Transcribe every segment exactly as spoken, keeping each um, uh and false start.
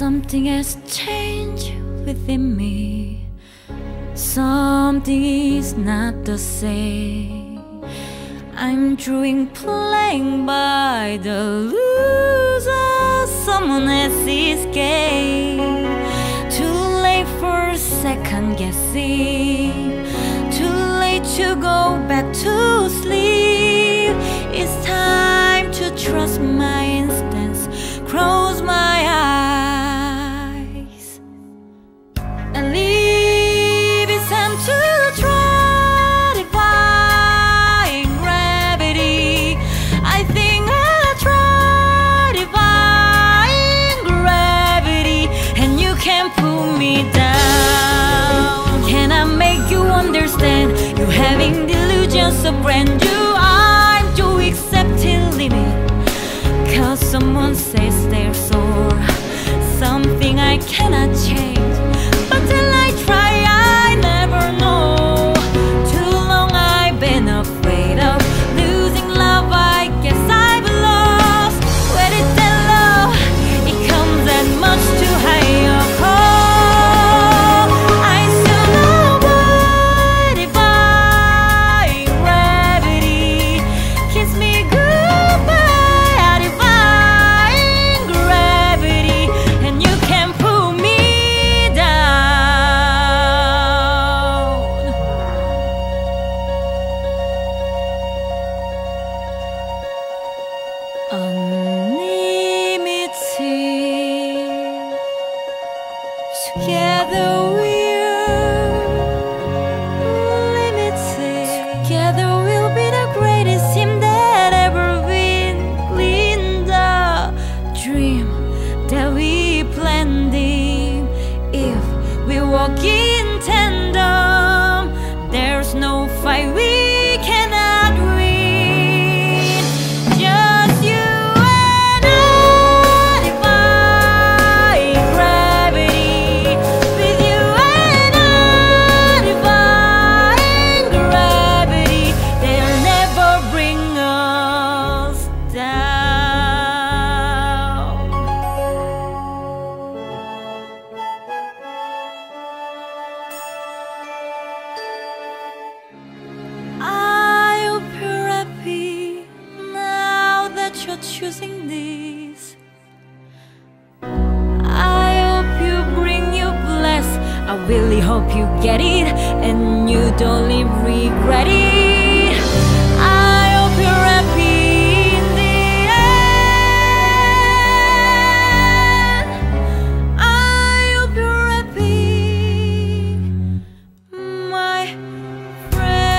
Something has changed within me. Something is not the same. I'm drawing playing by the rules of someone else's game. Too late for second guessing. Too late to go back to sleep. It's time to trust my instincts. Close my eyes and leave. It's time to try defying gravity. I think I'll try defying gravity, and you can't pull me down. Can I make you understand? You're having delusions of brand new. I'm to accepting limit, cause someone says they're sore. Something I cannot change, but till I try I never know. Too long I've been afraid of losing love. I guess I've lost. Where did that love? It comes that much too high a call. I still know what defying gravity. Kiss me goodbye, defying gravity, and you can pull me down. Unlimited. Together we're limited. Together we'll be the greatest team that ever been. Clean the dream that we planned in. If we walk in tandem, there's no fight we cannot win. Just you and I, defying gravity. With you and I, defying gravity. They'll never bring us down. I hope you're happy now that you're choosing this. I hope you bring you bless. I really hope you get it and you don't live regret it. I hope you're happy in the end. I hope you're happy, my friend.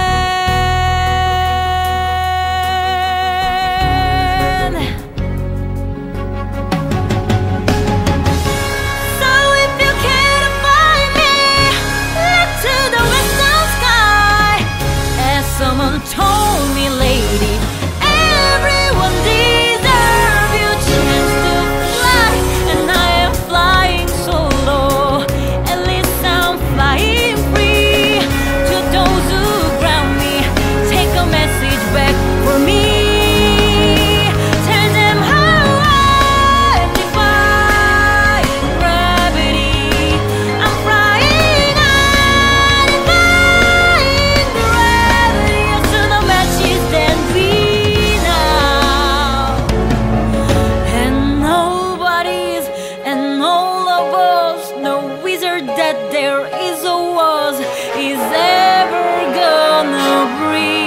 So if you can't find me, look to the western sky. As someone told me, lady, everyone deserves your chance to fly, and I am flying solo. At least I'm flying free. To those who ground me, take a message back for me. Tell them how I'm defying gravity. I'm flying, I'm defying gravity. As soon as matches than we now. And nobody's and all of us, no wizard that there is or was, is ever gonna breathe.